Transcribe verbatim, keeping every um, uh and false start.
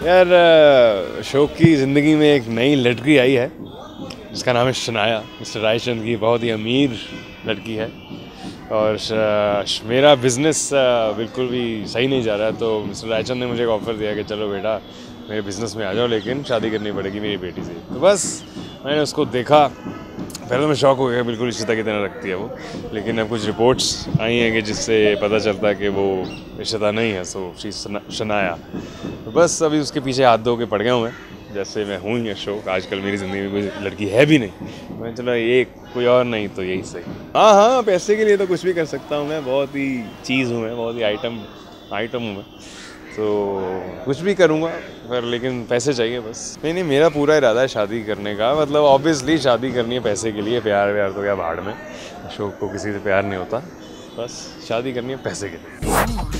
यार अशोक की ज़िंदगी में एक नई लड़की आई है जिसका नाम है शनाया। मिस्टर रायचंद की बहुत ही अमीर लड़की है और मेरा बिज़नेस बिल्कुल भी सही नहीं जा रहा है, तो मिस्टर रायचंद ने मुझे एक ऑफ़र दिया कि चलो बेटा मेरे बिज़नेस में आ जाओ, लेकिन शादी करनी पड़ेगी मेरी बेटी से। तो बस मैंने उसको देखा, पहले तो मैं शौक हो गया, बिल्कुल रिश्ता की तरह रखती है वो, लेकिन अब कुछ रिपोर्ट्स आई हैं कि जिससे पता चलता है कि वो रिश्ता नहीं है। So she Shanaya. तो बस अभी उसके पीछे हाथ धो के पड़ गया हूँ मैं, जैसे मैं हूँ ही अशोक। आजकल मेरी ज़िंदगी में कोई लड़की है भी नहीं, मैं चलो ये कोई और नहीं तो यही सही। हाँ हाँ, पैसे के लिए तो कुछ भी कर सकता हूँ मैं, बहुत ही चीज़ हूँ मैं, बहुत ही आइटम आइटम हूँ मैं, तो कुछ भी करूँगा पर लेकिन पैसे चाहिए बस। नहीं नहीं, मेरा पूरा इरादा है शादी करने का, मतलब ऑब्वियसली शादी करनी है पैसे के लिए, प्यार व्यार तो क्या भाड़ में, अशोक को किसी से प्यार नहीं होता, बस शादी करनी है पैसे के लिए।